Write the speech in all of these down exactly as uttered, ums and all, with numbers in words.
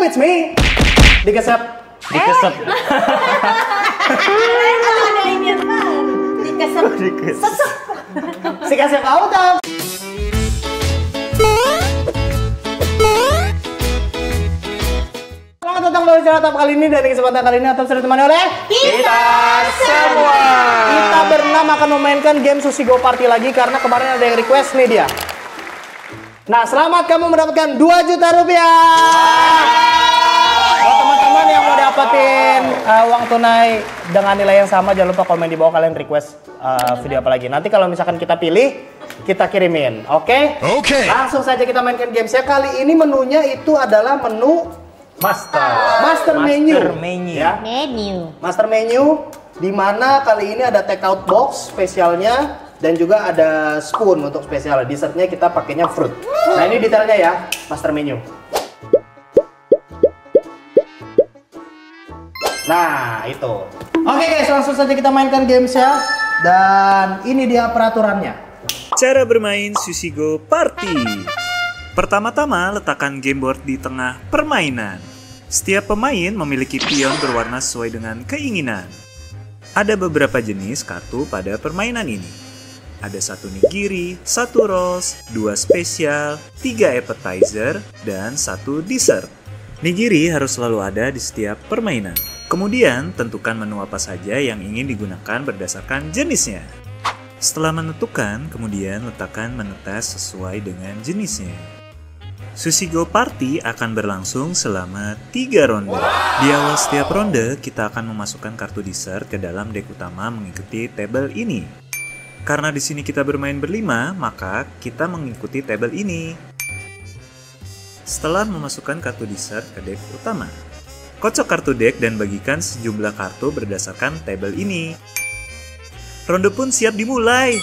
YouTube, it's me. Dikesep. Dikesep. Ada ini apa? Dikesep. Sesep. Si kasep auto. Selamat datang kembali di channel Atap kali ini. Dan di kesempatan kali ini Atap sudah ditemani oleh Kita semua. Kita berenam akan memainkan game Sushi Go Party lagi karena kemarin ada yang request nih dia. Nah, selamat kamu mendapatkan dua juta rupiah. Buat teman-teman yang mau dapetin uh, uang tunai dengan nilai yang sama, jangan lupa komen di bawah kalian request uh, video apa lagi. Nanti kalau misalkan kita pilih, kita kirimin. Oke? Okay? Oke. Okay. Langsung saja kita mainkan gamesnya. Kali ini menunya itu adalah menu Master. Master menu. Master menu. Ya. Menu. Master menu, di mana kali ini ada take out box spesialnya dan juga ada spoon untuk spesial. Dessertnya kita pakainya fruit. Nah, ini detailnya ya, master menu. Nah, itu. Oke guys, langsung saja kita mainkan games ya. Dan ini dia peraturannya. Cara bermain Sushi Go Party. Pertama-tama, letakkan game board di tengah permainan. Setiap pemain memiliki pion berwarna sesuai dengan keinginan. Ada beberapa jenis kartu pada permainan ini. Ada satu nigiri, satu rolls, dua spesial, tiga appetizer, dan satu dessert. Nigiri harus selalu ada di setiap permainan. Kemudian, tentukan menu apa saja yang ingin digunakan berdasarkan jenisnya. Setelah menentukan, kemudian letakkan menu tes sesuai dengan jenisnya. Sushi Go Party akan berlangsung selama tiga ronde. Di awal setiap ronde, kita akan memasukkan kartu dessert ke dalam deck utama mengikuti table ini. Karena di sini kita bermain berlima, maka kita mengikuti table ini. Setelah memasukkan kartu dessert ke deck utama, kocok kartu deck dan bagikan sejumlah kartu berdasarkan table ini. Ronde pun siap dimulai.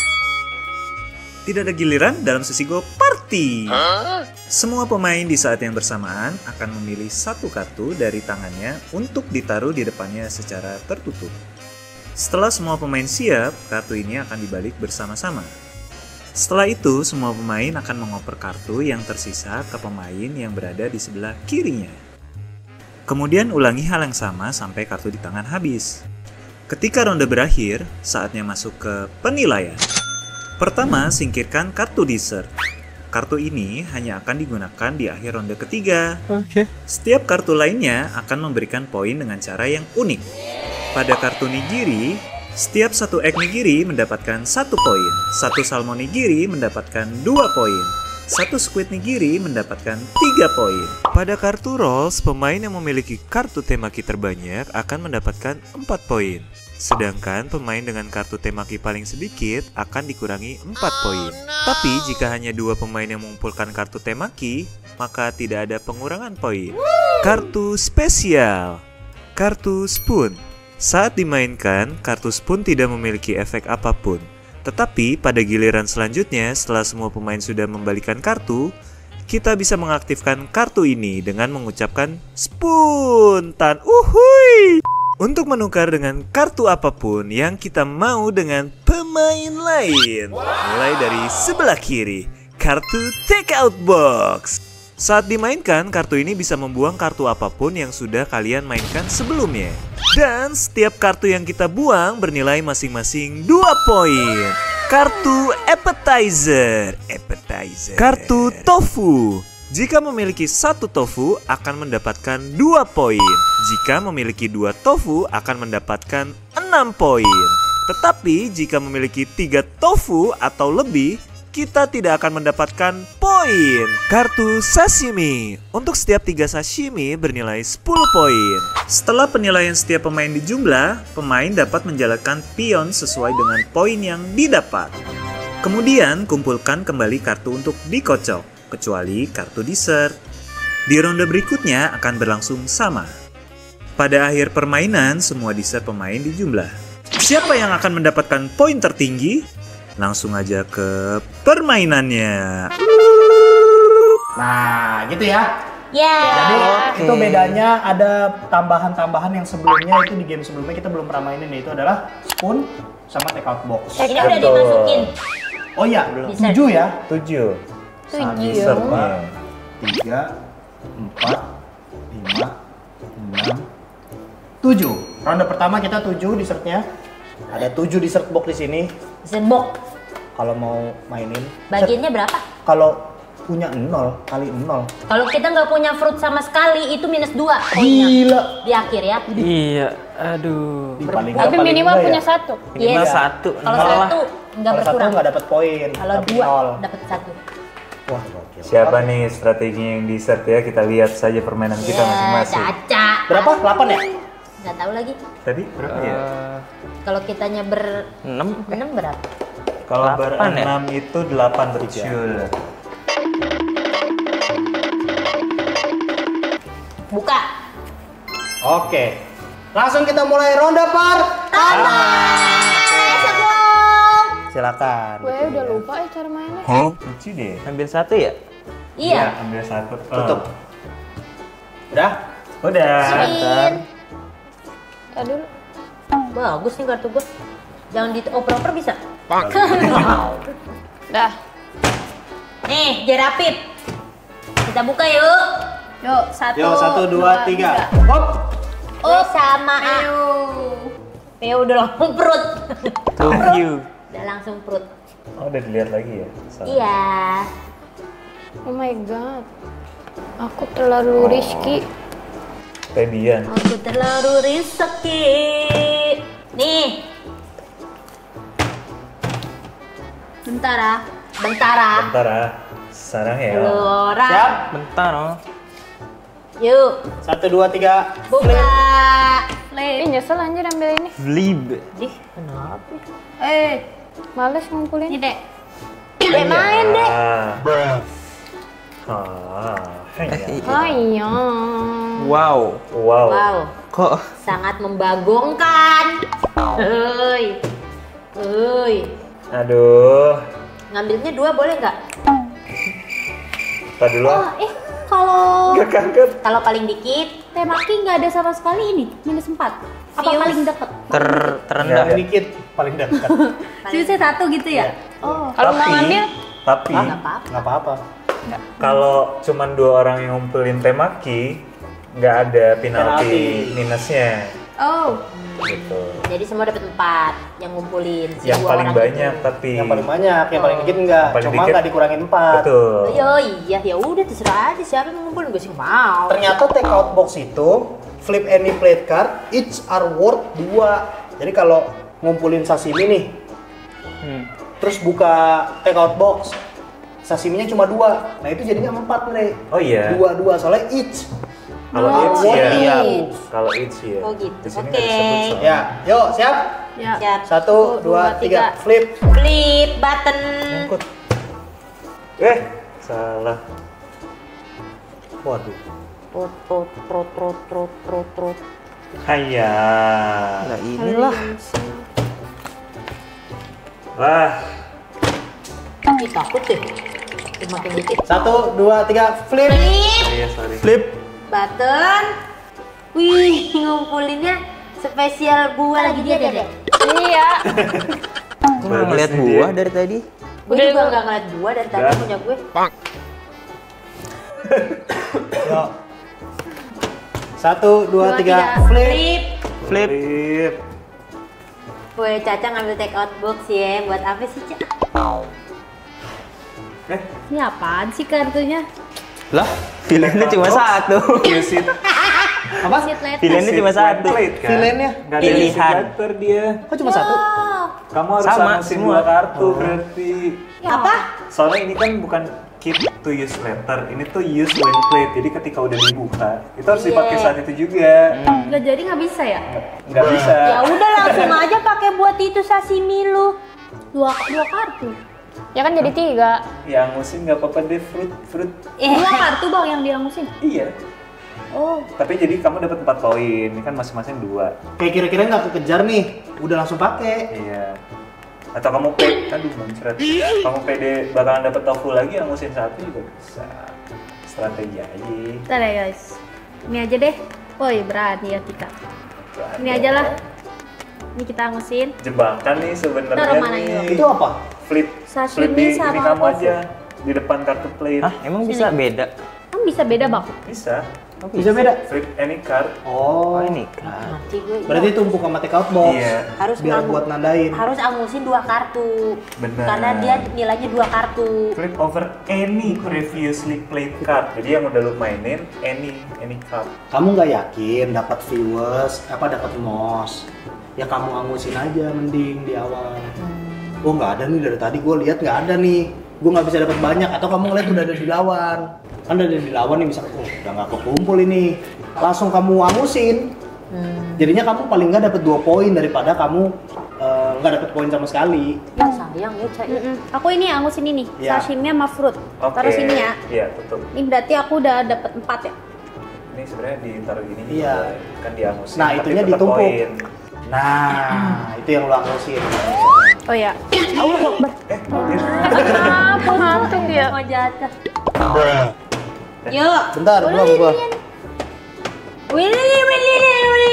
Tidak ada giliran dalam Sushi Go Party. Huh? Semua pemain di saat yang bersamaan akan memilih satu kartu dari tangannya untuk ditaruh di depannya secara tertutup. Setelah semua pemain siap, kartu ini akan dibalik bersama-sama. Setelah itu, semua pemain akan mengoper kartu yang tersisa ke pemain yang berada di sebelah kirinya. Kemudian ulangi hal yang sama sampai kartu di tangan habis. Ketika ronde berakhir, saatnya masuk ke penilaian. Pertama, singkirkan kartu dessert. Kartu ini hanya akan digunakan di akhir ronde ketiga. Oke. Okay. Setiap kartu lainnya akan memberikan poin dengan cara yang unik. Pada kartu nigiri, setiap satu egg nigiri mendapatkan satu poin. Satu salmon nigiri mendapatkan dua poin. Satu squid nigiri mendapatkan tiga poin. Pada kartu rolls, pemain yang memiliki kartu temaki terbanyak akan mendapatkan empat poin. Sedangkan pemain dengan kartu temaki paling sedikit akan dikurangi empat poin. Tapi jika hanya dua pemain yang mengumpulkan kartu temaki, maka tidak ada pengurangan poin. Kartu spesial. Kartu spoon. Saat dimainkan, kartu spoon tidak memiliki efek apapun. Tetapi pada giliran selanjutnya, setelah semua pemain sudah membalikan kartu, kita bisa mengaktifkan kartu ini dengan mengucapkan spoon tan uhui. Untuk menukar dengan kartu apapun yang kita mau dengan pemain lain. Mulai dari sebelah kiri, kartu take out box. Saat dimainkan, kartu ini bisa membuang kartu apapun yang sudah kalian mainkan sebelumnya. Dan setiap kartu yang kita buang bernilai masing-masing dua poin. Kartu appetizer. Appetizer. Kartu tofu. Jika memiliki satu tofu akan mendapatkan dua poin. Jika memiliki dua tofu akan mendapatkan enam poin. Tetapi jika memiliki tiga tofu atau lebih, kita tidak akan mendapatkan poin. Kartu sashimi. Untuk setiap tiga sashimi bernilai sepuluh poin. Setelah penilaian setiap pemain dijumlah, pemain dapat menjalankan pion sesuai dengan poin yang didapat. Kemudian kumpulkan kembali kartu untuk dikocok, kecuali kartu dessert. Di ronde berikutnya akan berlangsung sama. Pada akhir permainan, semua dessert pemain dijumlah. Siapa yang akan mendapatkan poin tertinggi? Langsung aja ke permainannya. Nah, gitu ya. Ya. Jadi Oke. itu bedanya, ada tambahan-tambahan yang sebelumnya itu di game sebelumnya kita belum pernah mainin, yaitu adalah spoon sama take out box. Ini udah dimasukin. Oh iya, Dessert. tujuh ya. Tujuh. Tujuh. Dessertnya. Tiga, empat, lima, enam, tujuh. Ronde pertama kita tujuh dessertnya. Ada tujuh dessert box di sini. Dessert box. Kalau mau mainin. Bagiannya berapa? Kalau punya nol kali nol. Kalau kita nggak punya fruit sama sekali itu minus dua poinnya. Gila. Di akhir ya. Iya, aduh. Di paling Tapi paling minimal enggak punya ya? satu. Minimal Yes. satu. Kalau Nol lah. satu nggak Kalau satu berkurang. nggak dapat poin. Kalau tapi dua nol. dapat satu. Wah, gokil. Siapa nih strategi yang dessert ya? Kita lihat saja permainan kita Ya, masing-masing. Caca. Berapa? delapan ya? Nggak tahu lagi. Tadi berapa ya? Eh, Kalau kitanya ber enam. enam berapa? Kalau delapan ya? berenam itu delapan betul. Buka. Oke. Langsung kita mulai ronde pertama. Silakan. Gue udah lupa ya cara mainnya. Lucu deh. Ambil satu ya? Iya. Ambil satu. Oh. Tutup. Udah? Udah. Sin. Ya dulu. Bagus nih kartu gua. Jangan dioper-oper bisa. Dah. Nih, jerapip. Kita buka yuk. Yuk, satu. Yuk, satu, dua, tiga. Hop. Oh, sama. Ayo. Peo udah langsung perut. Thank you. Udah langsung perut. Oh, udah dilihat lagi ya? Salah. Iya. Oh my god. Aku terlalu risky. Fabian. Aku terlalu risky. Nih. Bentar ah. Bentar ah. Bentar ah. Sarang ya. Gelora. Siap? Bentar oh. Yuk, Satu, dua, tiga. buka. Ih, nyesel anjir ambil ini. Flip. Dih, kenapa? Eh, males ngumpulin. Ini dek. Dek main dek. Ah. Ah. hanya. Oh iya. Wow. Wow. Wow, Kok sangat membagongkan. Hei, hei. Aduh. Ngambilnya dua boleh nggak? Tadi dulu. Oh, eh kalau Gak kaget. kalau paling dikit, temaki nggak ada sama sekali ini minus empat. Apa Views. paling deket? ter terendah? Paling dikit, paling dekat. Views-nya satu gitu ya? Oh, kalau nggak Tapi- ngambil, Tapi Nggak apa-apa. Nggak apa-apa. kalau cuman dua orang yang ngumpulin temaki, nggak ada penalti Penalti. minusnya. oh, Gitu. Jadi semua dapat empat yang ngumpulin. si Yang dua paling orang banyak itu. tapi. Yang paling banyak, yang paling dikit enggak. Yang paling Cuma dikit. nggak dikurangin empat. Betul. Yo iya ya udah terserah aja siapa yang ngumpulin gue sih mau. Ternyata take out box itu flip any plate card each are worth dua. Jadi kalau ngumpulin sashimi nih, Hmm. terus buka take out box, sashiminya cuma dua. Nah itu jadinya empat nih. Oh iya. Dua dua soalnya each. Kalau Oh, each ya. iya. Kalau each ya. Oh, gitu. Di sini Oke. nggak disebut soalnya. Ya, yuk siap. ya. Siap. Satu, dua, tiga, flip. Flip button. Nyangkut. Eh, salah. Waduh. Trot trot trot trot trot trot trot. Haya. Nah inilah. Wah. Ih, takut deh. Makin dikit. Satu, dua, tiga, flip. Flip Oh iya, sorry. Flip. button. Wih, ngumpulinnya spesial gua lagi dia deh. Iya. Gue nggak ngeliat nih buah dia. dari tadi. Gue juga nggak ngeliat gua dari tadi Nggak. punya gue. Yuk. Satu, dua, Dua, tiga, flip. Flip. Flip. Flip. Gue Caca ngambil take out box ya. Buat apa sih, Caca? Eh, Ini apaan sih kartunya? Lah, pilihannya cuma satu. use it. Apa? Pilihannya cuma satu. Plate, kan? Villainnya? Nggak ada Pilihan. inisiator dia. Kok cuma satu? Oh, Kamu harus Sama, anusin semua. dua kartu berarti. apa? Soalnya ini kan bukan keep to use later, ini tuh use when played. Jadi ketika udah dibuka, itu harus dipakai Iya. saat itu juga. Nggak jadi nggak bisa ya? Nggak bisa. Ya udah langsung aja pakai buat itu sashimi lu. Dua dua kartu. Ya kan jadi tiga. Yang musim nggak apa-apa deh, fruit, fruit. Eh, Dua kartu bang yang diangusin. Iya. Oh. Tapi jadi kamu dapat empat poin, ini kan masing-masing dua. Kayak kira-kira nggak kekejar nih, udah langsung pakai. Iya. Atau kamu pede, aduh muncrat. Kamu pede bakalan dapat tofu lagi, yang musim satu juga bisa. Strategi aja. Ntar ya guys. Ini aja deh. Woi berani ya kita. Ini aja lah. Ini kita angusin. Jebakan nih sebenarnya Taruh mana nih. Itu apa? Flip, Sashimi flip di sama ini kamu tofu. aja di depan kartu plate. Hah, emang bisa beda? Kan bisa beda bang? Bisa. Bisa beda. Flip any card. Oh, Oh ini kan. Nanti gue berarti tumpuk sama take out box. Iya. harus Biar ngamu- buat nandain. harus angusin dua kartu. Benar. Karena dia nilainya dua kartu. Flip over any previously played card. Jadi yang udah lu mainin any any card. Kamu nggak yakin dapat viewers apa dapat mos? Ya kamu angusin aja mending di awal. Oh nggak ada nih dari tadi gue lihat nggak ada nih. Gue nggak bisa dapat banyak atau kamu ngeliat udah ada di lawan. Kan udah ada di lawan nih misalkan, oh udah nggak kekumpul ini. Langsung kamu angusin. Jadinya kamu paling nggak dapat dua poin daripada kamu eh, nggak dapat poin sama sekali. Ya sayang ya Cak. Mm-mm. Aku ini angus ini nih, Iya. sashimi sama fruit. Oke. Taruh sini ya. Iya, tutup. Ini berarti aku udah dapat empat ya. Ini sebenarnya ditaruh gini. Iya. juga, kan diangusin. Nah, tapi itunya tetap ditumpuk. poin. Nah, itu yang lo angusin. Oh ya. Allah Akbar. Eh, mobil. Apa hantu dia? Mau jatuh. Yuk. Bentar, belum gua. Willy, Willy, Willy.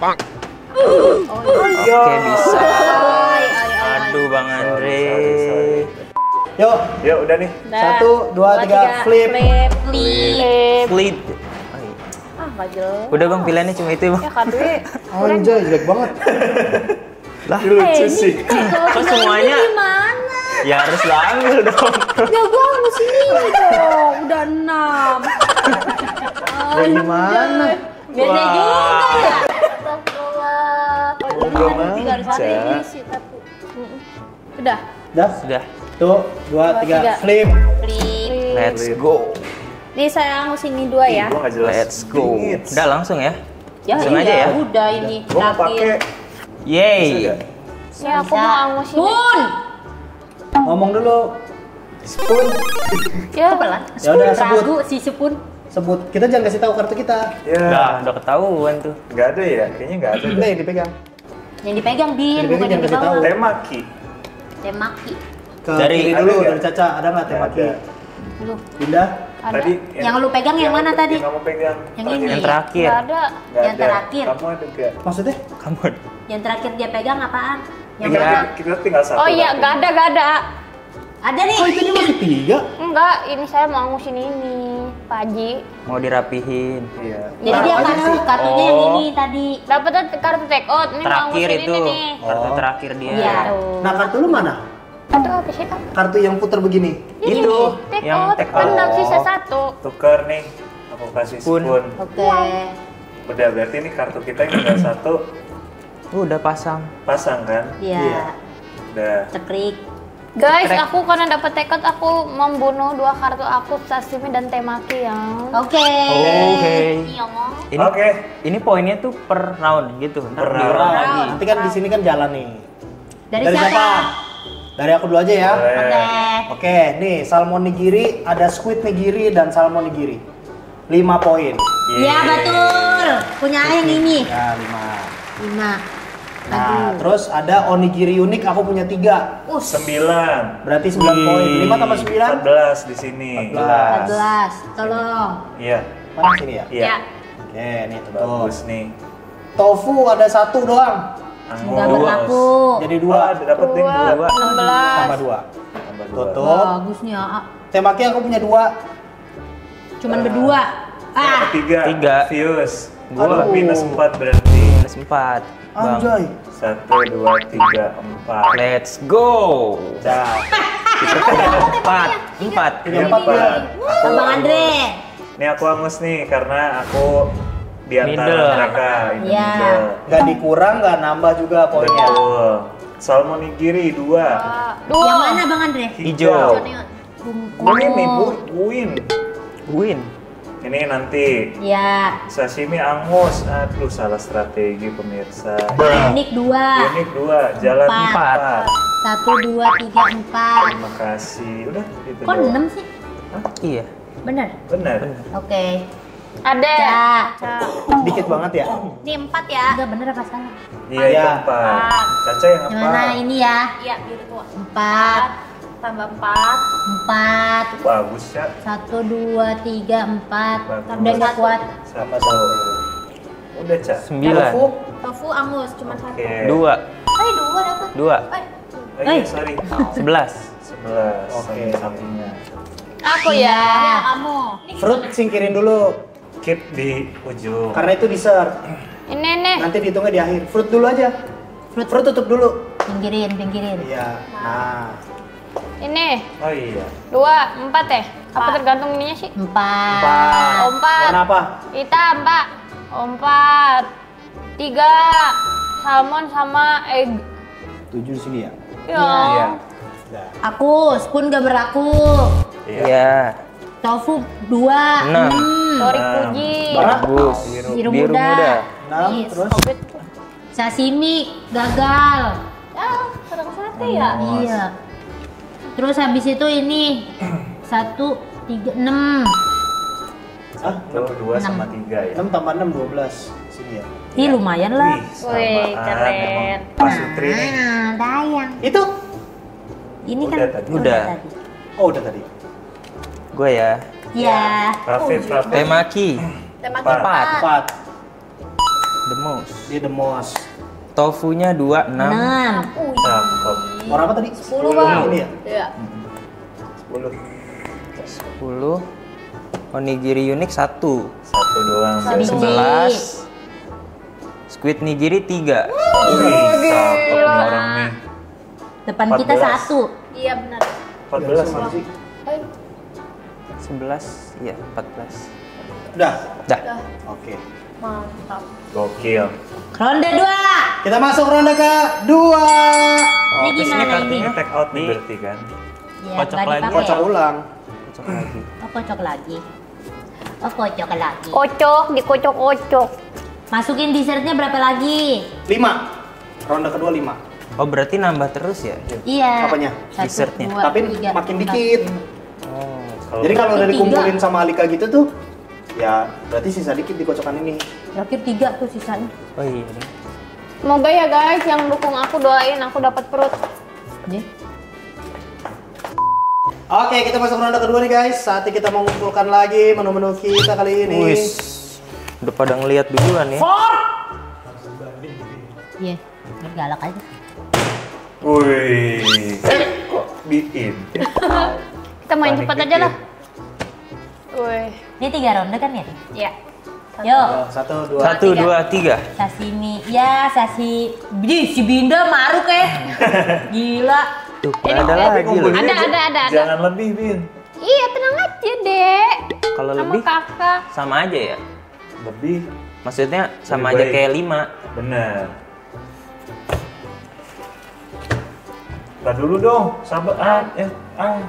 Oke bisa. Ay, ay, ay. Aduh Bang Andre. Sorry, sorry. Yuk, Ya udah nih. Dah. satu, dua, tiga, flip. Flip. Flip. Flip. Ah, nggak jelas. Udah Bang pilihannya cuma itu Bang. Ya kartunya. Anjay, jelek banget. Lah, Lucu sih. kok semuanya? Gimana? Ya harus lo ambil dong. Ya gua harus ini dong. Udah enam. Ya gimana? Beda juga ya. Astagfirullah. Tiga harus ada ini. Ini sih tapi. Mm-mm. Udah. Dah, Sudah. tuh, dua, Dua, tiga, tiga. flip. Flip. Let's go. Nih saya angus ini dua ya. Gua nggak jelas. Let's go. Dingin. Udah langsung ya. Ya, Langsung iya, aja ya. udah ini. Gua mau pakai. Terakhir. Yeay. Bisa nggak? Ya aku mau angus ini. Pun. Ngomong dulu. Spoon. Ya. Pelan. Ya udah, sebut. Ragu si Sepun. Sebut. Kita jangan kasih tahu kartu kita. Ya. Udah, udah ketahuan tuh. Nggak ada ya? Kayaknya nggak ada. Udah yang dipegang. Yang dipegang Din, Yang bukan dipegang yang di jangan kasih bawah. tahu. Temaki. Temaki. Ke Dari- kiri ada dulu, nggak? dari Caca. Ada nggak Nggak temaki? ada. Lu. Pindah. Ada. Tadi Yang lu pegang yang mana tadi? Yang kamu pegang. Yang tadi. ini. Yang terakhir. Nggak ada. Nggak Yang ada. terakhir. Kamu ada nggak? Maksudnya? Kamu. Yang terakhir dia pegang apaan? Yang Tinggal, mana? kita tinggal satu. Oh iya, tapi. nggak ada, nggak ada. Ada nih. Oh, itu dia masih tiga. Enggak, ini saya mau angusin ini, Pak Haji. Mau dirapihin. Iya. Jadi dia Apa kartu, sih? kartunya yang Oh. ini tadi. Dapat kartu take out, ini mau Terakhir angusin itu. ini nih. Kartu Oh. terakhir dia. Iya. Nah, kartu lu mana? Kartu apa sih? Kak? Kartu yang putar begini. Ini Itu, take yang out, take kan out. dapat sisa satu. Tuker nih. Aku kasih Spoon. spoon. Oke. Udah berarti ini kartu kita yang tinggal satu Udah pasang. pasang kan? Iya. Iya. Udah. Cekrik. Guys, Krek. aku karena dapat take out, aku membunuh dua kartu aku, sashimi dan temaki ya. Oke. Oke. Iya, Mom. Ini Oke. ini poinnya tuh per round gitu. Ntar Per diulang round. lagi. Nanti kan di sini kan jalan nih. Dari, siapa? Dari aku dulu aja ya. Boleh. Oke. Oke, nih salmon nigiri, ada squid nigiri dan salmon nigiri. lima poin. Iya betul. Punya yang ini. Ya, lima. Lima. Nah, terus ada onigiri unik, aku punya tiga. Us. Sembilan. Berarti sembilan poin. lima tambah sembilan? Empat belas di sini. empat belas. empat belas. Tolong. Iya. Mana sini ya? Iya. Oke, nih tutup. Bagus nih. Tofu ada satu doang. Anggur. Nggak berlaku. Jadi Dua. dua. Ada dapat ding Dua, dua. enam belas. Tambah dua. Tambah dua. Tutup. Bagus nih ya. Temaki aku punya dua. Cuman berdua. Ah. Tiga. Tiga. Views. Gua. Gua minus empat berarti. Minus empat. Bang. Anjay. Satu, dua, tiga, empat. Let's go. Dah. Empat. Empat. Tiga Iya, empat ya. Aku, Abang Andre. Ini aku angus nih karena aku di antara Middle. mereka. Ini Iya. middle. Nggak dikurang, nggak nambah juga poinnya. Betul. Salmon nigiri dua. Dua. Yang mana Bang Andre? Hijau. Gue ini bu, buin. Win. Ini nanti Ya. sashimi angus. Aduh, salah strategi pemirsa. Unik dua. Unik dua, jalan Empat. empat. Satu, dua, tiga, empat. Terima kasih. Udah itu. Kok doang. enam sih? Iya. Bener? Benar. Oke. Ada. Ca. Dikit banget ya. Ini empat ya. Enggak bener apa salah? Iya, itu Iya. empat. Caca yang Yang apa? mana ini ya? Iya, biru tua. Empat. Tambah empat. Empat. Bagus ya. Satu, dua, tiga, empat. Bagus. Udah nggak kuat. Satu. Udah, Cak. Sembilan. Tofu. Tofu angus, cuma satu. Oke. Dua. Eh, dua dapat. Dua. Eh, Oh, iya, sorry. Sebelas. Sebelas. Oke. Samping-sampingnya. Aku ya. Ya, kamu. Fruit singkirin dulu, Keep di ujung. karena itu dessert. Ini nih. Nanti dihitungnya di akhir. Fruit dulu aja. Fruit, fruit tutup dulu. Pinggirin, pinggirin. Iya. Nah, Ini Oh iya. dua, empat ya. Apa Empat. tergantung ininya sih? Empat. empat. Oh, empat. Warna apa? Hitam, Pak. Empat. Tiga. Salmon sama egg. Tujuh di sini ya. Ya. Iya. Nah. Aku, spoon gak beraku. Iya. Tofu dua. Enam. Sorry Enam. Puji. Warna? Bagus. Biru Biru muda. muda. Enam, Yes. terus Sashimi gagal. Ah, kurang sate ya. Iya. Terus habis itu ini satu, tiga, enam. ah, Tuh, dua Enam. sama tiga ya. enam tambah enam, dua belas. Sini ya. Ih lumayan lah. Wih, Wih, samaan. keren. Emang Pak Sutri nih. Nah, dayang. Itu? Ini kan Udah tadi. Udah. tadi. Oh, udah tadi. Gue ya. Iya. Rafif, Rafif. Temaki. Tema Empat. Empat. Empat. The most. Dia the most. Tofunya dua, enam. Enam. Cakep. Warna apa tadi? Sepuluh, Bang. Ini ya? Iya. Sepuluh. Sepuluh. Onigiri unik satu. Satu doang. Biji. Sebelas. Squid nigiri tiga. Wih, cakep nih orang nih. Depan Empat kita belas. satu. Iya benar. Empat belas. Sama sih. Sebelas. Iya, empat belas. Udah. Dah. Oke. Mantap. Gokil. Ronde dua. Kita masuk ronde ke dua. Ini Oh, gimana ini? kartunya take out nih berarti kan? Ya, Kocok nggak lagi. dipakai. Kocok ulang. Kocok lagi. Oh, kocok lagi. Oh, kocok lagi. Kocok, dikocok-kocok. Masukin dessertnya berapa lagi? Lima. Ronde kedua lima. Oh, berarti nambah terus ya? Iya. Apanya? Satu, Dessertnya. dua, Tapi tiga, makin empat, dikit. lima. Oh. Kalau Jadi kalau udah Tiga. dikumpulin sama Alika gitu tuh, ya berarti sisa dikit di kocokan ini. Terakhir tiga tuh sisanya. Oh iya. nih. Semoga ya guys yang dukung aku doain aku dapat perut. Nih. Oke, kita masuk ronde kedua nih guys. Saatnya kita mengumpulkan lagi menu-menu kita kali ini. Wis. Udah pada ngeliat duluan ya. Iya, biar galak aja. Wih, kok bikin? Kita main Panik cepat aja dikit. lah. Wih. Ini tiga ronde kan ya? Ya. Yuk. Oh, satu, dua, Satu, tiga. dua, tiga. Sashimi. Ya, sasi. Bih, si Binda maruk ya. Gila. Tuh, Ini ada ada, lagi loh. ada, ada, ada, ada. Jangan lebih, Bin. Iya tenang aja dek. Kalau Sama lebih kakak. sama aja ya. Lebih. Maksudnya sama Lebih aja baik. kayak lima. Bener. Ntar dulu dong, sabar. Ah, ya. Ah.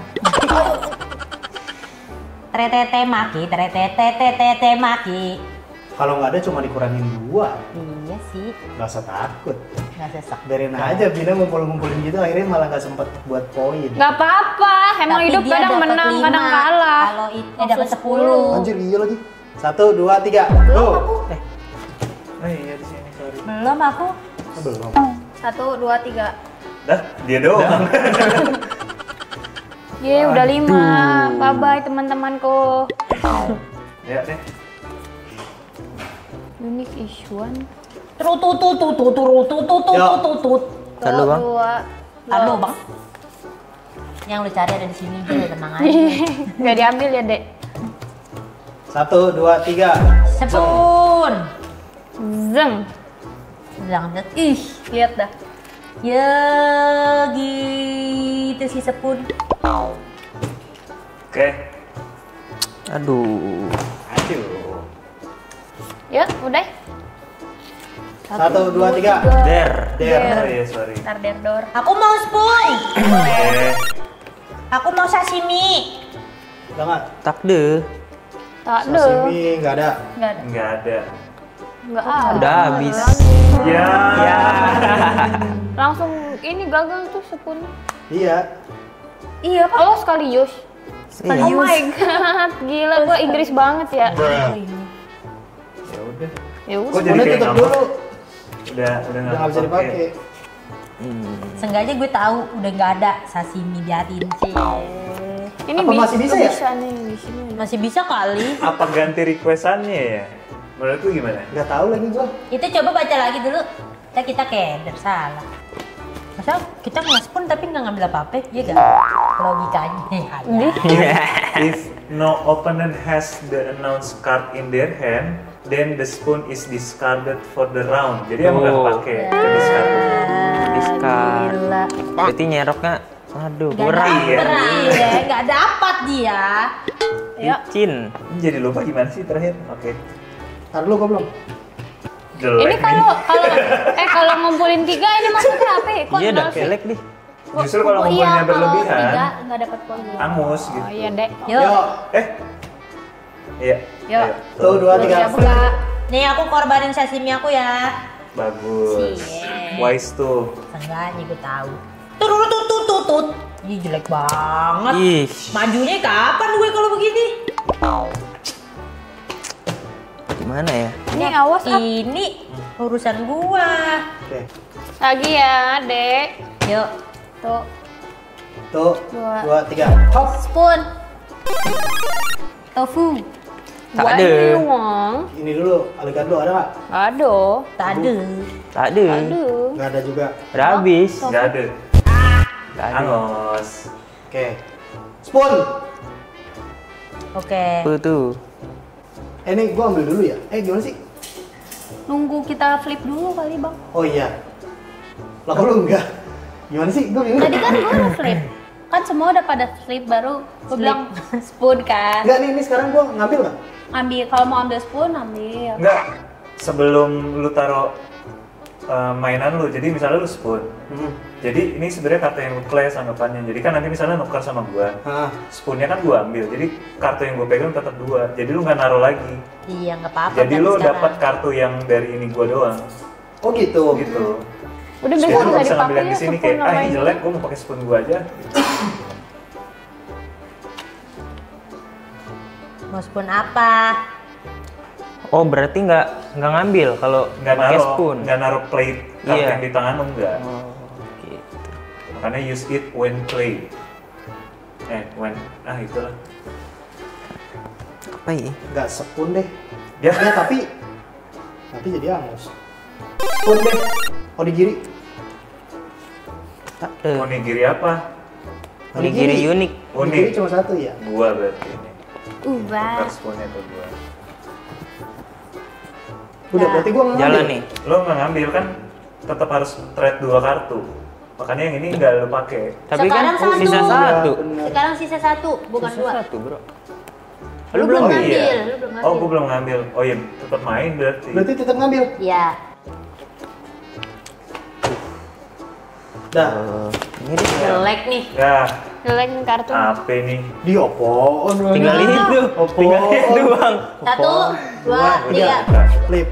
Tretete maki, tretete maki. Kalau nggak ada cuma dikurangin dua. Iya sih, Nggak usah takut. nggak sesek. Biarin aja, Bina ngumpul-ngumpulin gitu akhirnya malah nggak sempet buat poin. Gak apa-apa. Emang Tapi hidup dia kadang dapat menang, lima. kadang kalah. Kalau itu eh, dapat sepuluh. Anjir, iya lagi. Satu, dua, tiga. Go. Eh, Oh iya di sini, sorry. Belum aku. Oh, belum. Satu, dua, tiga. Dah, dia doang. Ye, udah lima. Bye bye teman-temanku. Ya deh. Unique issue. Trutututututututututututut. Ntar lu, Bang. Dua. Aduh bang. Yang lu cari ada di sini, udah tenang aja. Gak diambil ya dek. Satu, dua, tiga. Sepun. Zeng. Jangan ih, Lihat dah. ya gitu si sepun. Oke. Aduh. Aduh. Ya, udah. Satu, dua, tiga. Der. Der. Oh iya, sorry. Ntar derdor. Aku mau spoon. Oke. Aku mau sashimi. Udah nggak? Takde. Tak ada. Sashimi nggak ada. Nggak ada. Nggak ada. Nggak ada. Udah habis. Ya. Ya. Langsung ini gagal tuh sepunnya. Iya. Iya, oh sekaligus. Sekaligus. Oh my god, gila gua Inggris banget ya. Ya udah. Ya Kok udah. jadi Udah kayak tutup nggak dulu. Udah, udah Udah nggak bisa dipakai. Hmm. Sengaja gue tahu udah nggak ada sashimi biarin sih. Ini Apa masih bisa ya? Bisa nih di sini. Masih bisa kali. Apa ganti requestannya ya? Menurut lu gimana? Nggak tahu lagi gua. Itu coba baca lagi dulu. Kita kita keder salah. Masa kita nge-spoon tapi nggak ngambil apa-apa, ya gak? Logikanya. If no opponent has the announce card in their hand, then the spoon is discarded for the round. Jadi yang nggak Oh. pakai, ke discard. Discard. Gila. Berarti nyeroknya, aduh, Gak kurang. Iya. dapet dia, nggak dapat dia. Yuk. Licin. Jadi lupa gimana sih terakhir? Oke. Ntar dulu gue belum. Jelek Ini nih. kalau kalau eh kalau ngumpulin tiga ini maksudnya apa ya? Kok Iya dah, nol sih? kelek dih. Justru kalau Oh, ngumpulnya iya, kalau berlebihan, tiga nggak dapat poin. angus gitu. Oh iya, Dek. Yuk. Yuk. Eh. Iya. Yuk. Ayo. Tuh, dua, tiga. Ya, buka. Nih aku korbanin sashimi aku ya. Bagus. Cie. Wise tuh. Seenggaknya gue tahu. Turut tut tut tut tut. Ih jelek banget. Ih. Majunya kapan gue kalau begini? Gimana ya? Ini awas ah. Ini urusan gua. Oke. Lagi ya, Dek. Yuk. Tuh. Tuh, Dua. dua, tiga. Hop. Spoon. Tofu. Tak What ada. do you want? Ini dulu, Aligando ada nggak? Aduh. Tak ada. Tak ada. Aduh. Nggak ada juga. Udah habis. Nggak ada. Tak ada. Angus. Oke. Spoon. Oke. Apa tuh? Eh, ini gua ambil dulu ya. Eh, gimana sih? Nunggu kita flip dulu kali, Bang. Oh iya. Lah kok lu enggak? Gimana sih? Gua bingung. Tadi kan gue udah flip. Kan semua udah pada flip baru gue bilang spoon kan. Enggak nih, ini sekarang gua ngambil nggak? Ambil kalau mau ambil spoon ambil. Enggak. Sebelum lu taruh uh, mainan lu, jadi misalnya lu spoon. Hmm. Jadi ini sebenarnya kartu yang lu clash anggapannya. Jadi kan nanti misalnya nuker sama gua. Hah. Spoonnya kan gua ambil. Jadi kartu yang gua pegang tetap dua. Jadi lu nggak naruh lagi. Iya nggak apa-apa. Jadi kan lu sekarang. dapat kartu yang dari ini gua doang. Oh gitu. Gitu. Udah Jadi besok lu bisa bisa ngambil dipakai yang ya di sini spoon kayak ah ini lain. jelek, gua mau pakai spoon gua aja. Mau spoon apa? Oh, berarti nggak nggak ngambil kalau Nggak pakai naruh, spoon. nggak naruh plate kartu Iya. yang di tangan lu enggak. Oh, gitu. Makanya use it when play. Eh, when ah itulah. Apa ya? Enggak spoon deh. Ya. Ya, tapi nanti jadi angus. Spoon deh. Onigiri. Tak ada. Onigiri apa? Onigiri unik. Onigiri Unik. cuma satu ya. Gua berarti ini. Ubah. Tukar spoonnya tuh gua. Udah, berarti gua ngambil. Jalan nih. Lo nggak ngambil kan tetap harus trade dua kartu. Makanya yang ini nggak lo pakai. Tapi Sekarang kan satu. sisa Iya, satu. bener. Sekarang sisa satu, bukan Sisa dua. satu, Bro. Lu belum Oh ngambil, iya. lu belum Oh, ngambil. gua belum ngambil. Oh iya, tetap main berarti. Berarti tetap ngambil. Iya. Dah. Eh, ini deh. Jelek nih. Ya, Jelek nih kartu. apa ini? Di opoon. Tinggal ini. itu. Opoon. Tinggal itu doang. Satu, dua, tiga. Flip.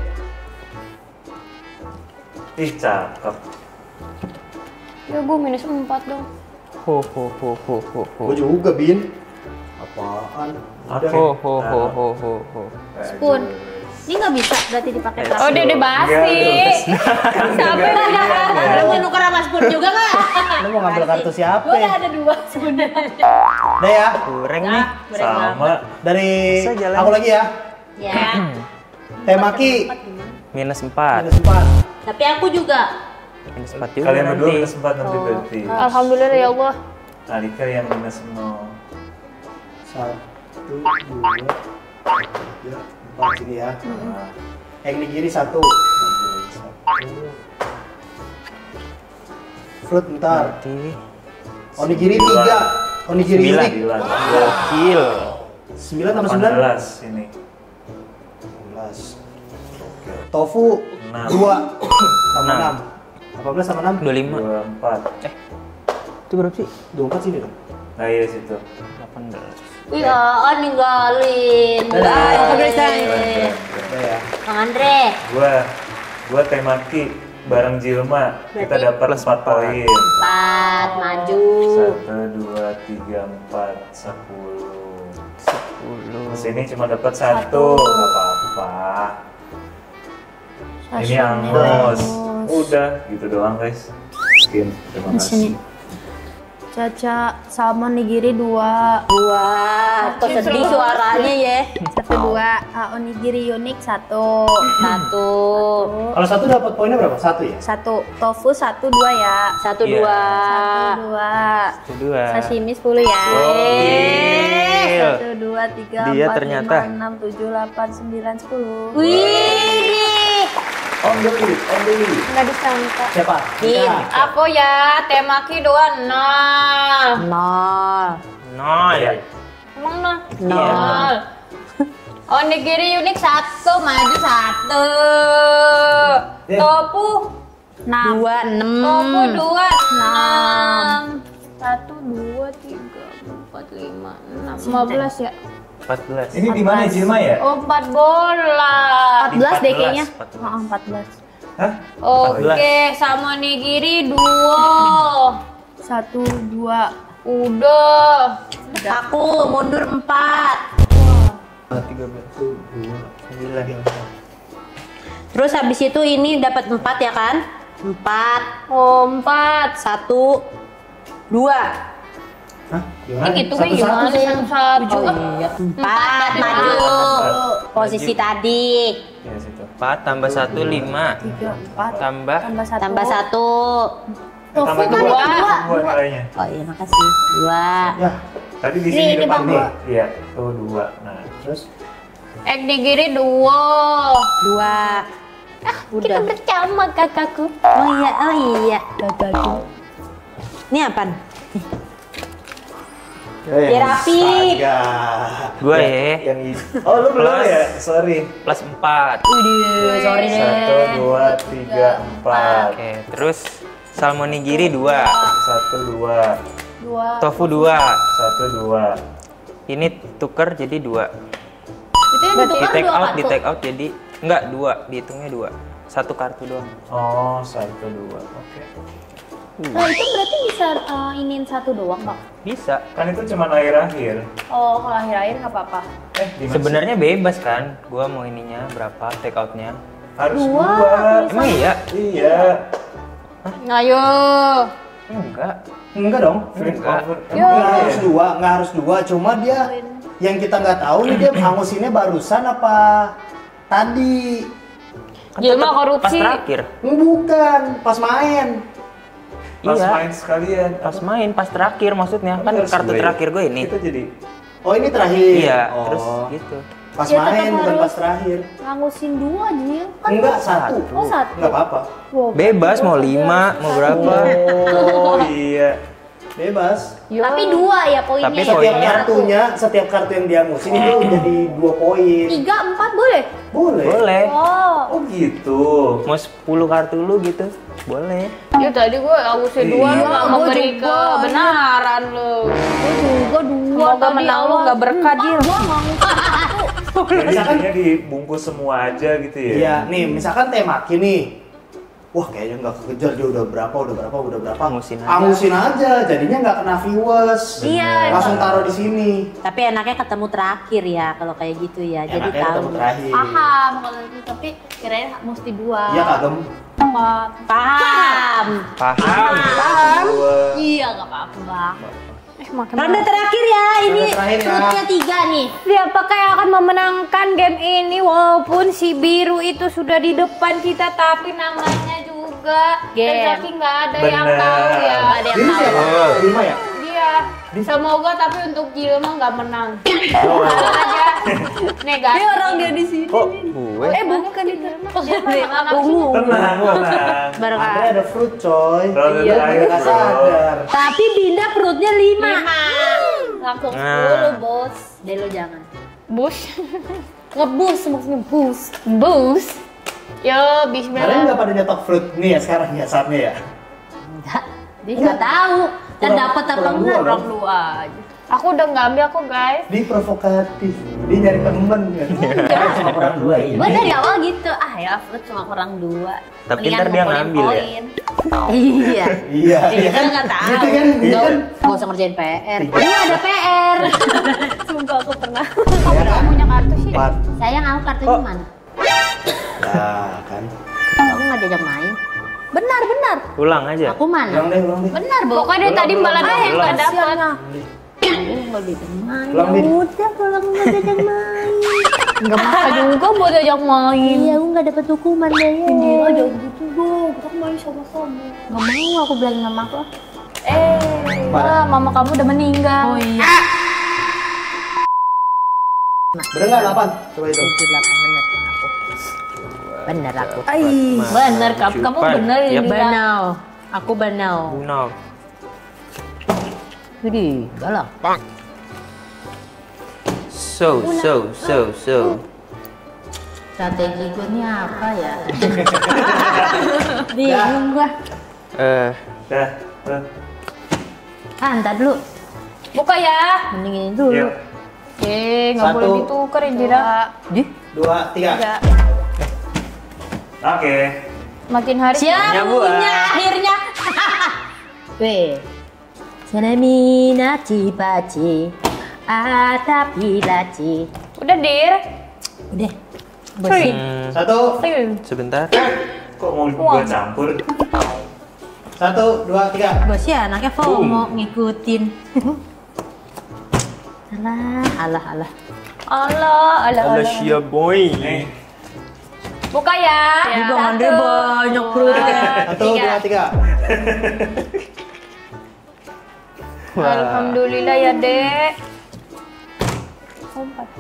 Ih, cakep. Ya gue minus empat dong. Ho ho ho ho ho ho. Gua juga, Bin. Apaan? Apa? Ho ho ho ho ho ho. Spoon. Ini nggak bisa berarti dipakai kartu. Oh, Oh, dia udah basi. Siapa yang punya kartu? Lu mau nuker sama spoon juga nggak? Lu mau ngambil kartu siapa? Gue udah ada dua sebenarnya. Udah ya. Kurang nih. Sama. Dari Bisa jalan. aku lagi ya. Ya. Temaki. Minus empat. Minus empat. Tapi aku juga. Minus empat juga Kalian berdua nanti. minus empat nanti Oh. berarti. Alhamdulillah ya Allah. Alika yang minus nol. Satu, dua, tiga, empat sini ya. Nah, Yang di kiri satu. Fruit bentar. Berarti Onigiri tiga. Onigiri Sembilan. unik. sembilan. gokil. Sembilan tambah delapan sembilan. belas ini. delapan belas. Tofu Enam. dua tambah Enam. enam. delapan belas tambah enam. dua puluh lima. dua empat. Itu berapa sih? dua puluh empat sini dong. Nah iya situ. delapan belas. Iya, oh ninggalin. Dadah. Bye. Udah ya. Bang Andre. Gua gua temaki bareng Jilma kita Berarti dapat plus empat empat. poin. Empat, maju. Satu, dua, tiga, empat, sepuluh. sepuluh. Kesini cuma dapat satu, nggak apa-apa. Ini angus. Udah, gitu doang guys. Skin, terima kasih. Caca salmon nigiri dua. Dua. Kok sedih suaranya ya? Satu dua. Ah, onigiri unik satu. Satu. Kalau satu dapat poinnya berapa? Satu ya? Satu. Tofu satu dua ya. Satu Iya. dua. Satu dua. Satu dua. Sashimi sepuluh ya. Gokil. Satu dua tiga Dia empat ternyata. lima enam tujuh delapan sembilan sepuluh. Wih. On the way, on the way. Nggak disangka. Siapa? Nih, Kita. aku ya temaki dua nol. Nol. Nol ya. Emang nol? Iya. Nol. Onigiri unik satu, maju satu. Eh. Tofu Enam. dua enam. Tofu dua enam. Satu dua tiga empat lima enam. Lima belas ya? empat belas. Ini di mana Jilma ya? Oh, empat bola. Empat belas deh empat belas, kayaknya. empat belas. Oh, empat belas. Hah? Oke, sama nigiri dua. Satu dua. Udah. Aku mundur empat. tiga belas. sembilan. Terus habis itu ini dapat empat ya kan? Empat. Oh, empat. Satu. Dua. Hah? Ini gitu kan Satu-satu gimana sih. yang satu? Oh iya. Empat. Maju. Posisi tadi. Ya situ. empat tambah satu, lima. Tiga empat. Tambah Tambah satu. Tambah satu. Tofu Tambah kan dua. dua. Dua nilainya. Oh iya makasih. Dua. Ya, Tadi di Ini, sini ini depan Bang, nih. dua. Iya, tuh dua. Nah, terus Egg nigiri dua. Dua. Ah, kita bersama kakakku. Oh iya, oh iya. Kakakku. Ini apaan? Biar rapi. Astaga. Gua ya. yang ini. Oh, lu belum Plus. ya? Sorry. Plus empat. Widih, sorry deh. Satu, dua, tiga, empat. Oke, terus salmon nigiri dua. Satu, dua. Dua. Tofu dua. Satu, dua. Ini tuker jadi dua. Itu yang Di ditukar take dua out, di kartu. take out jadi enggak dua, dihitungnya dua. Satu kartu doang. Oh, satu, dua. Oke. Nah, itu berarti bisa uh, iniin satu doang, Bang. Bisa. Kan itu cuma akhir-akhir. Oh, kalau akhir-akhir nggak apa-apa. Eh, gimana Sebenarnya bebas kan, gua mau ininya berapa take outnya. sih? Harus Dua, dua. Emang iya? Iya. Ayo. Enggak. enggak dong. Enggak. Nggak harus dua, nggak harus dua. Cuma dia yang kita nggak tahu nih dia angusinnya barusan apa tadi. Kan Jilma tetep korupsi. Pas terakhir. Bukan, pas main. Pas Iya. main sekalian. Pas main, pas terakhir maksudnya. Kan Harus kartu dua ya? terakhir gue ini. Kita jadi Oh ini terakhir. Iya, oh. terus gitu. Pas Ya, tetap main bukan harus. pas terakhir. Ngangusin dua, Jil. Kan Enggak satu. Oh, satu. Enggak apa-apa. Wow, Bebas berarti mau dua, lima, tiga, mau satu. berapa. Oh iya. Bebas. Tapi dua ya poinnya. Tapi ya? Setiap poinnya- kartunya, setiap kartu yang dia ngusin itu jadi dua poin. Tiga, empat boleh? Boleh. Boleh. Oh. Oh gitu. Mau sepuluh kartu lu gitu. Boleh. Ya tadi gue agusin dua lu Iya, nggak gua memberi juga. kebenaran lu. Gue juga dua. Semoga tadi menang lu awal. nggak berkah, Empat, Jil. Gua ngangusin satu. Jadi Misalkan- intinya dibungkus semua aja gitu ya. Iya, nih misalkan temaki nih. Wah kayaknya nggak kekejar dia udah berapa, udah berapa, udah berapa. Angusin aja. Angusin aja, jadinya nggak kena viewers. Iya. Langsung taruh di sini. Tapi enaknya ketemu terakhir ya kalau kayak gitu ya. Jadi Enaknya tahu. ketemu terakhir. Paham kalau itu, tapi kirain mesti dua. Iya kagem. Empat. Paham. Paham. Dua. Iya, nggak apa-apa, Bang. Ronde terakhir ya. Ini Ronde terakhir ya. fruitnya tiga nih. Siapakah yang akan memenangkan game ini walaupun si biru itu sudah di depan kita tapi namanya juga Game. dan tapi nggak ada yang Benar. tahu ya. Nggak ada yang Ini tahu. siapa? Lima ya? Dia semoga tapi untuk Jilma nggak menang. Oh. aja negatif. Dia orang dia di sini. Kok Gue. Eh bukan itu. Ungu. tenang, tenang. Andre ada fruit coy. Ronde Iya, terakhir, nggak bro. sadar. Tapi Binda perutnya lima. Langsung Nah. sepuluh bos. Deh lo jangan. Bus. Ngebus maksudnya bus. Bus. Yo, Kalian bismillah. nggak pada nyetok fruit nih ya sekarang ya saatnya ya? Enggak. Dia nggak tahu. Dan Kurang- dapat apa kurang enggak? dua, dong. Lu aja. Aku udah nggak ambil aku guys. Dia provokatif. Dia nyari temen kan. Cuma kurang dua ini. Gue dari awal gitu. Ah ya, fruit cuma kurang dua. Tapi Mendingan ntar dia ngumpulin ngambil ya? poin. Iya. Iya, Iya kan nggak tahu. Gitu kan, iya Nggak kan. nggak usah ngerjain P R. Ini ada P R. Sumpah aku pernah. Ya kan? Punya kartu sih. Empat. Sayang aku kartunya mana? Nah, kan. Kamu nggak diajak main? Benar, benar. Ulang aja. Aku mana? Ulang deh, ulang deh. Benar, Bu. Pokoknya dari tadi malah ulang, yang ulang. nggak dapat. Enggak bisa main. Pulang, Din. Udah pulang enggak ada main. Nggak maksa juga buat ajak main. Iya, aku enggak dapat hukuman deh. Ini aja gitu dong, kita main sama-sama. Enggak mau aku bilang mama aku. Eh, wah, mama kamu udah meninggal. Oh iya. Bener nggak delapan? Coba itu. Itu delapan benar aku. Benar aku. Bener, kamu kamu Cepat. bener Yap. ini. Benau. Aku benau. Uno. Jadi, galak. So, so, so, so. Strategi gue ini apa ya? Bingung gua. Eh, Dah. Dah. Ah, ntar dulu. Buka ya. Mending ini dulu. Yuk. Eh, nggak Satu. boleh ditukar Indira. Di. Dua, tiga. Ya. Oke. Makin hari. Siap Nyambung. punya akhirnya. Weh. Sanami naci paci. Atapi laci. Udah, Dir. Udah. Bosin. hmm, Satu, Ayo. sebentar. Kok mau gua campur? satu, dua, tiga. Bos ya anaknya FOMO ngikutin. alah, alah, alah. Allah, Allah, Halo Allah. Sia boy. Nih. Buka ya. Juga Andre banyak produknya. Satu, dua, tiga. Wah. Alhamdulillah ya, Dek. Empat.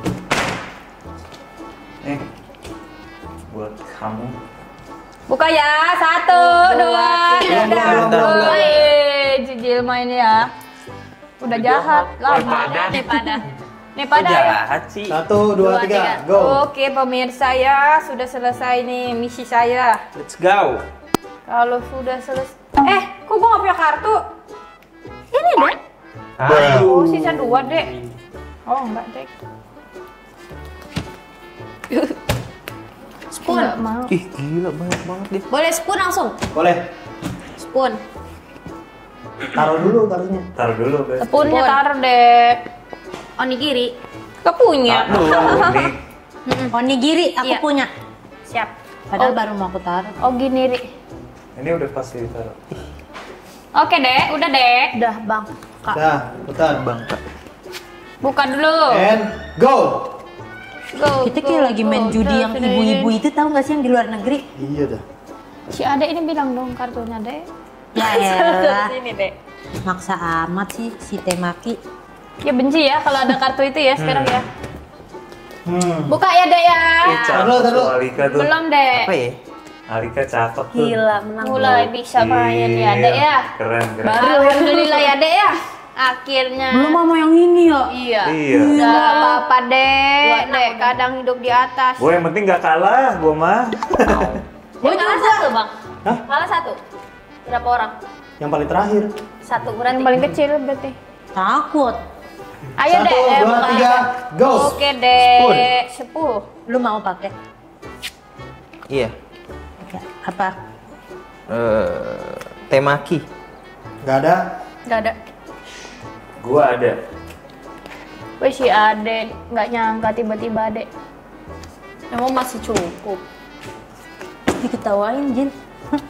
Nih. Buat kamu. Buka ya. Satu, dua, tiga. belum, belum, belum. Wih, Cicil mainnya ya. Udah jahat. Lama. Pada. Nih pada. Nih Kok pada ya. jahat sih. Satu, dua, tiga. Go. Oke pemirsa ya, sudah selesai nih misi saya. Let's go. Kalau sudah selesai, eh, kok gua nggak punya kartu? Ini deh. Oh, sisa dua deh. Oh, enggak deh. Spoon. Nggak mau. Ih, gila banyak banget deh. Boleh spoon langsung. Boleh. Spoon. Taruh dulu kartunya. Taruh dulu, Beb. Tepungnya taruh deh. Onigiri. Gak punya. Aduh, nih. Onigiri aku Iya. punya. Siap. Padahal Oh. baru mau aku taruh. Oh gini, Ri. Ini udah pasti ditaruh. Oke deh, udah deh. Udah bang. Kak. Dah, putar. Bangka. Buka dulu. And go. Go, Kita go, kayak lagi main go. judi yang Sudah, ibu-ibu itu tahu nggak sih yang di luar negeri? Iya dah. Si Ade ini bilang dong kartunya, Dek. Ya elah. Sini, Dek. Maksa amat sih si Temaki. Ya benci ya kalau ada kartu itu ya sekarang ya. Hmm. Buka ya, Dek ya. Ih, cakep Taruh, taruh. tuh Alika tuh. Belum, Dek. Apa ya? Alika cakep tuh. Gila menang. Mulai bisa main ya, Dek ya. Keren, keren. Alhamdulillah ya, Dek ya. Akhirnya. Belum mau yang ini ya. Iya. Iya. Udah apa-apa, Dek. Dek, kadang hidup di atas. Gue yang penting gak kalah, gue mah. Gue kalah satu, Bang. Hah? Kalah satu. Berapa orang? Yang paling terakhir. Satu berarti. Yang paling kecil berarti. Takut. Ayo, Satu, Dek. eh, dua, buka. tiga, go. Oke, Dek. Sepuluh. Lu mau pakai? Iya. Ya, apa? Eh, temaki. Gak ada. Gak ada. Gue ada. Wih, si Ade. Nggak nyangka tiba-tiba Ade. Emang masih cukup. Diketawain Jin.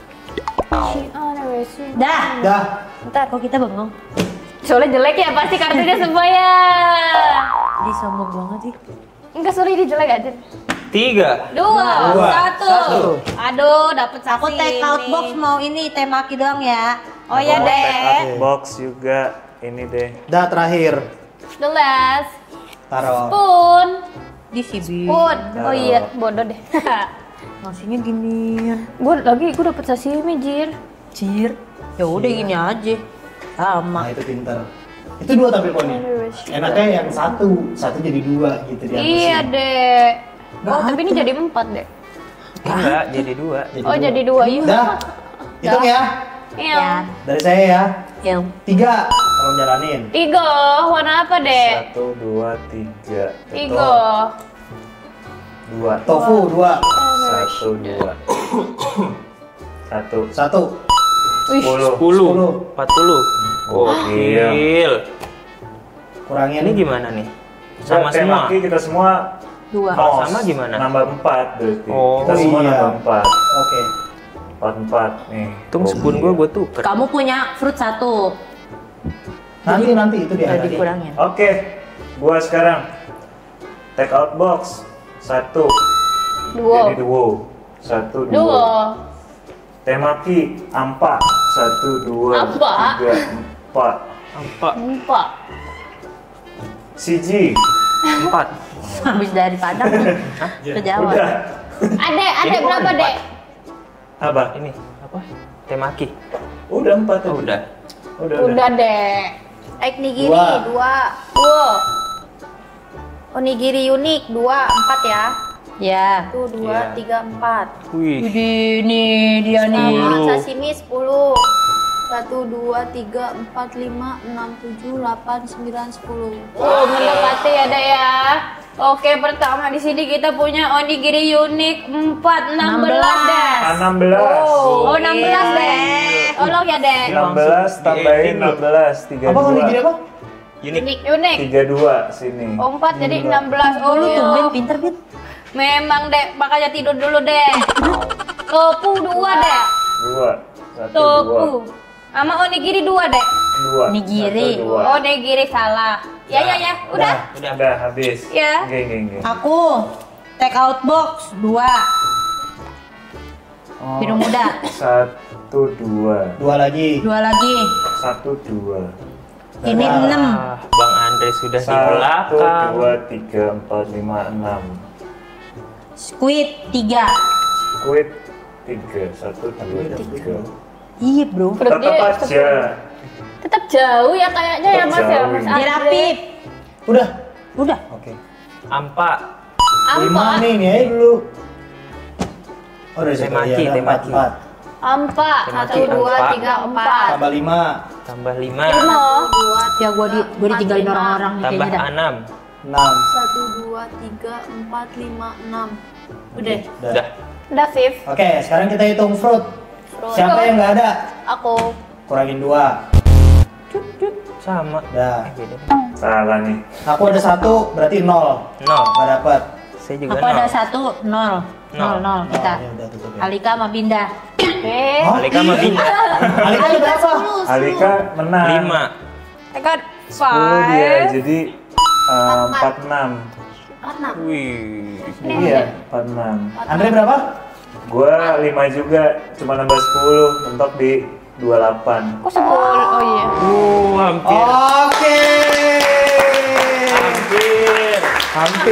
Si Ade, weh, si. Dah. Dah. Ntar kok kita bengong. Soalnya jelek ya pasti kartunya semua ya. Dia sombong banget sih. Enggak, sorry, dia jelek aja. Tiga. Dua, Dua, satu. satu. Aduh, dapet satu. Aku take out box mau ini Temaki doang ya. Oh ya, Mau Dek. take out box juga. Ini deh. Dah terakhir. The last. Taruh. Spoon. Di si Spoon. Oh iya, bodoh deh. Nasinya ginian. Gue lagi, gue dapet sashimi, Jir. Cir. Ya udah gini aja. Sama. Nah itu pintar. Itu dua tapi poinnya. Enaknya yang satu, satu jadi dua gitu di atasnya. Iya, Dek. Oh, tapi ini jadi empat, Dek. Enggak, jadi dua. Oh, jadi dua, iya. Dah. Hitung ya. Iya. Dari saya ya. Yang Tiga. Tolong jalanin. Tiga, warna apa, Dek? Satu, dua, tiga. Tiga. Dua. Tofu dua. Satu, dua. Satu. Satu. Wih, Sepuluh. Sepuluh. Sepuluh. Empat puluh. Gokil. Gokil. Kurangin. Ini gimana nih? Sama semua. Temaki kita semua dua. Kalau mos. sama gimana? Nambah empat berarti. Oh, kita semua iya. nambah empat. Oke. empat empat nih. Tung spoon gua gua tuker. Kamu punya fruit satu. Nanti nanti itu dia. Udah dikurangin. Oke, gua sekarang take out box satu. Duo. Jadi duo. Satu dua. Duo. Temaki ampa satu dua Ampa? tiga empat. Empat. Empat. Siji. Empat. Habis dari Padang nih. Ke Jawa. Udah. Adek, adek Ini kok berapa, empat? Dek? Apa? Ini apa? Temaki. Udah empat Oh, tadi. udah. Udah. Udah, Dek. Onigiri Dua. dua. Duo. Onigiri unik dua, empat ya. Ya. Satu, Iya. dua, tiga, empat. Wih. Ini dia Sepuluh. Sashimi sepuluh. Satu, dua, tiga, empat, lima, enam, tujuh, delapan, sembilan, sepuluh. Oh, mendekati ya, Dek ya. Oke, pertama di sini kita punya onigiri unik empat, enam belas, Dek. enam belas. Oh, enam belas, Dek. Tolong ya, Dek. enam belas tambahin enam belas tiga Apa onigiri dua. apa? Unik. Unik, unik. tiga dua sini. Oh, empat jadi enam belas. Oh, Lu iya. tumben pinter, Bin. Memang, Dek, makanya tidur dulu, Dek. Tofu dua, Dek. dua. Satu Tofu. dua. Sama onigiri dua, Dek. Dua. Onigiri. Satu, dua. Oh, onigiri salah. Ya, ya, ya. Udah. Udah. Udah habis. Ya. Geng, geng, geng. Aku take out box dua. Oh, Biru muda. Satu dua. Dua lagi. Dua lagi. Satu dua. Ini Dadah. enam. Ah, Bang Andre sudah di Satu belakang. dua tiga empat lima enam. Squid tiga. Squid tiga. Satu dua tiga. Iya, Bro. Tetap aja. Tetap jauh ya kayaknya ya, Tetap Mas ya, jauh Mas ini. Andre. Jerapip. Udah. Udah. Oke. Ampa. Lima Ampa. nih, nih aja dulu. Oh, udah situ Temaki, ya, ada empat, temaki. empat. Ampa. Temaki, Satu, dua, ampa. tiga, empat. Tambah lima. Tambah lima. Lima. Ya gua di gua ditinggalin orang-orang nih Tambah kayaknya dah. enam. Enam. Satu, dua, tiga, empat, lima, enam. Udah. Udah. Udah. Udah, Sif. Oke, sekarang kita hitung fruit. Fruit. Siapa yang nggak ada? Aku. Kurangin dua. Sama. Udah. Eh, beda. Salah nih. Aku ada satu, berarti nol. Nol. Nggak dapet. Saya juga Aku ada nol. satu, nol. Nol, nol kita. Oh, ya udah tutup ya. Alika sama Binda. Eh. Hah? Alika mah bina. Alika ada berapa? Alika menang. Lima. I got Sepuluh dia. five. Jadi eh, empat enam. Wih. Iya, empat enam. Andre berapa? Gua lima juga, cuma nambah sepuluh, mentok di dua puluh delapan. Kok sepuluh? Oh iya. Uh, hampir. Oke. Hampir. Hampir.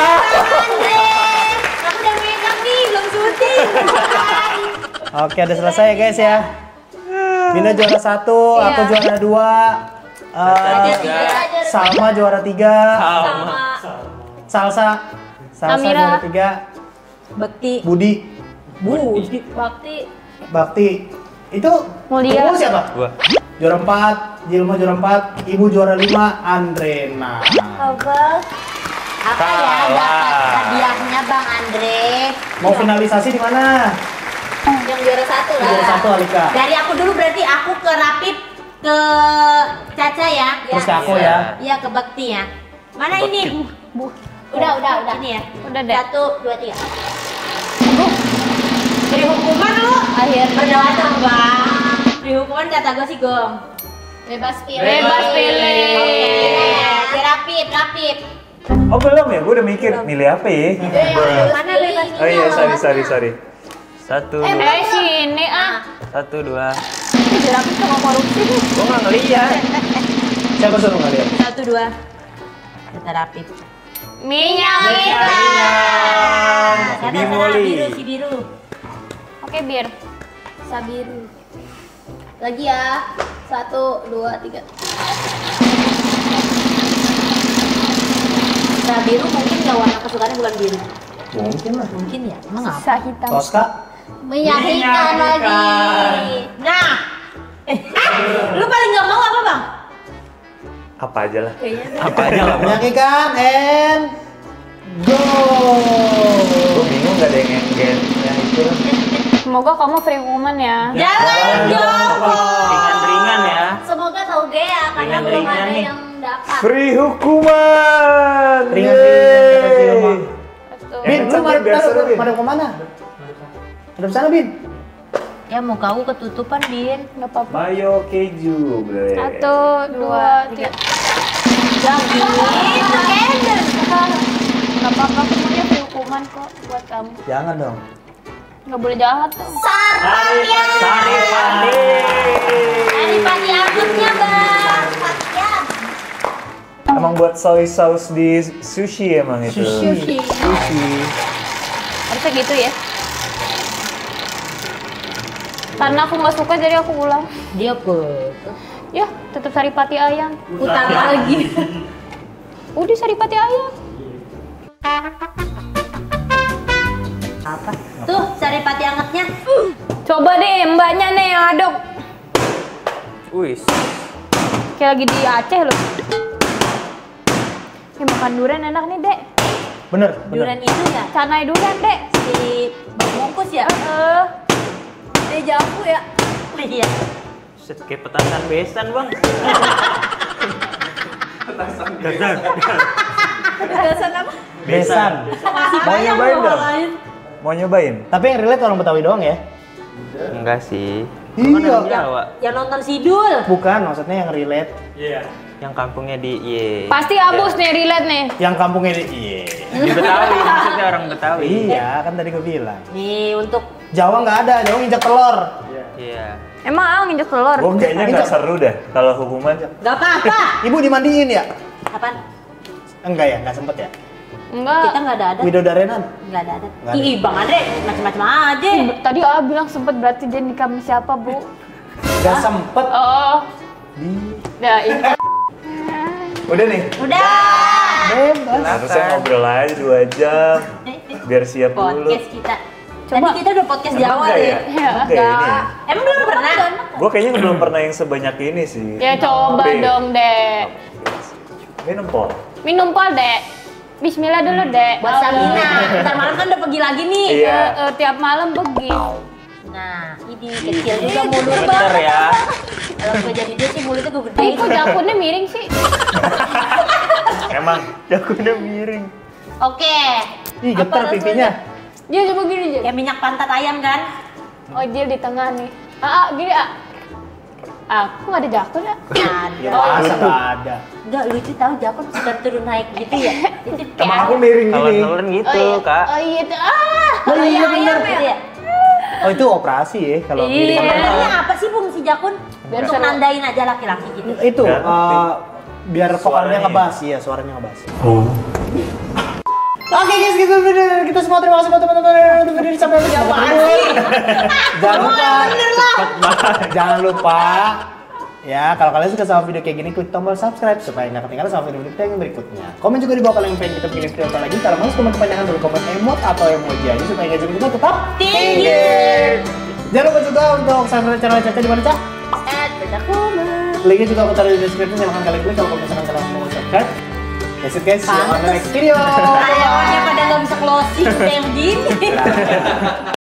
Aku udah megang nih, belum syuting. Oke, udah selesai ya guys ya. Bina juara satu, Iya. aku juara dua. Eh, Tiga. Salma juara tiga. Sama. Salsa. Salsa Amira. juara tiga. Bekti. Budi. Budi. Bakti. Bakti. Itu Mulia. Kamu siapa? Gua. Juara empat, Jilma juara empat, Ibu juara lima, Andrena. Apa? Apa ya Kalah. dapat hadiahnya Bang Andre? Mau finalisasi di mana? Yang juara satu lah. Juara satu Alika. Dari aku dulu berarti aku ke Rapip, ke Caca ya. Terus ke Ya. aku ya. Iya ke Bekti ya. Mana ini? Bu. Udah, udah, udah. Ini ya. Udah deh. Satu, dua, tiga. Beri hukuman lu. Akhir. Berdoa dong Bang. Beri hukuman kata gue sih Gong. Bebas pilih. Bebas pilih. Oke, Rapip, Rapip. Oh belum ya? Gue udah mikir milih apa ya? Mana bebas Oh iya, sorry, sorry, sorry. Satu, Eh, dua. sini ah. Satu, dua. Ini jerapin sama korupsi nih. Gua nggak ngeliat. Siapa suruh kalian? Satu, dua. Kata Rapip. Minyak kita. Kata Bimoli. biru, si biru. Oke, bir. Sabiru. Lagi ya. Satu, dua, tiga. Sabiru mungkin nggak warna kesukaannya bukan biru. Mungkin lah. Mungkin ya. Emang apa? Sisa hitam. Tosca. Minyak ikan lagi. Nah. Eh, lu paling nggak mau apa bang? Apa aja lah. Apa aja lah, Bang. Minyak ikan and go. Gue bingung gak ada yang enggen. Ya itu. Semoga kamu free woman ya. Jangan dong. Ringan-ringan ya. Semoga tahu Gea karena belum Ringan-ringan ada nih. yang dapat. Free hukuman. Ringan Yeay. ringan kata Silma. Betul. Bin, Yang lu cantik madep biasa madep Bin. madep kemana? Madep sana Bin. Ya mau kau ketutupan, Din. Nggak apa-apa. Mayo keju, bre. Satu, dua, tiga. Lagi itu Kender. Nggak apa-apa, semuanya beri hukuman kok buat kamu. Jangan dong. Nggak boleh jahat dong. Sari pati. Sari pati angetnya, Bang. Emang buat soy sauce di sushi emang itu. Sushi. Sushi. Harusnya gitu ya. Karena aku nggak suka jadi aku ulang. Dia ke Ya, tetap saripati ayam. utang lagi. Udah saripati ayam. Apa? Tuh, sari pati angetnya. Coba deh mbaknya nih yang aduk. Wis. Kayak lagi di Aceh loh. Ya, makan durian enak nih, Dek. Bener, bener. Durian itu ya Canai durian, Dek. si bungkus ya. Eh, Dia jamu ya. Iya. Set kayak petasan besan, Bang. Alasan apa? Besan. Mau nyobain dong? Mau nyobain? Tapi yang relate orang Betawi doang ya? Enggak sih. Iya. Jawa. Yang nonton Sidul. Bukan, maksudnya yang relate. Yang kampungnya di Ye. pasti abus nih, relate nih. Yang kampungnya di iya. Di Betawi, maksudnya orang Betawi. Iya, kan tadi gue bilang. Nih untuk Jawa nggak ada, Jawa nginjak telur. Iya. Emang ah nginjek telur. Gue kayaknya nggak seru dah kalau hukuman. gak apa-apa. Ibu dimandiin ya? Kapan? Enggak ya, nggak sempet ya? Enggak. Kita nggak ada ada. Widodarenan? Nggak ada ada. Nggak ada. Ih, Bang Andre macam-macam aja. Ih, Tadi A bilang sempet, berarti dia nikah sama siapa, Bu? Nggak sempet. Oh. Di... Ya, ini. Udah nih. Udah. Bebas. Harusnya ngobrol aja dua jam. Biar siap dulu. Podcast kita. Coba. Tadi kita udah podcast Jawa Enggak deh. ya? Ya, Enggak ya ini ya? Emang belum pernah? Gue kayaknya belum pernah yang sebanyak ini sih. Ya coba Oke. dong, Dek. Minum pol. Minum pol, Dek. Bismillah dulu, Dek. Buat Sabina. Ntar malam kan udah pergi lagi nih. Iya. Eh, eh, tiap malam pergi. Nah, ini kecil juga mulut Bener Bang. ya. Kalau gue jadi dia sih mulutnya gue gede. Eh, kok jakunnya miring sih? Emang jagonya miring. Oke. Ih, getar Apa pipinya. Dia coba gini, Jil. Kayak minyak pantat ayam kan? Oh, Jil di tengah nih. Ah, ah, gini, ah. Ah, kok nggak ada jakun ya? Ya Ada. masa nggak ada. Enggak lucu tahu jakun suka turun naik gitu ya. Itu Emang aku miring Kalau gini. nelen gitu, Oh, iya. Kak. Oh iya, tuh. Ah. Oh iya bener. ayam ya. Oh itu operasi ya kalau Iya. miring. Sebenarnya apa sih fungsi jakun? Biar Untuk seru. nandain aja laki-laki gitu. Itu Nggak ngerti. eh, biar vokalnya Suaranya. ngebas, iya suaranya ngebas. Oke guys, gitu bener. Kita semua terima kasih buat teman-teman yang udah nonton video sampai habis. Jangan lupa, jangan lupa. Ya, kalau kalian suka sama video kayak gini, klik tombol subscribe supaya nggak ketinggalan sama video kita yang berikutnya. Komen juga di bawah kalau yang pengen kita bikin video apa lagi. Kalau mau komen kepanjangan dulu komen emot atau emoji aja supaya engagement kita tetap Tinggi. Jangan lupa juga untuk subscribe channel Caca di mana Caca? Eh, beda kuman. Linknya juga aku taruh di deskripsi, silahkan kalian klik kalau misalkan kalian mau subscribe. That's it guys, see you on the next video. Karyawannya pada nggak bisa closing kayak begini.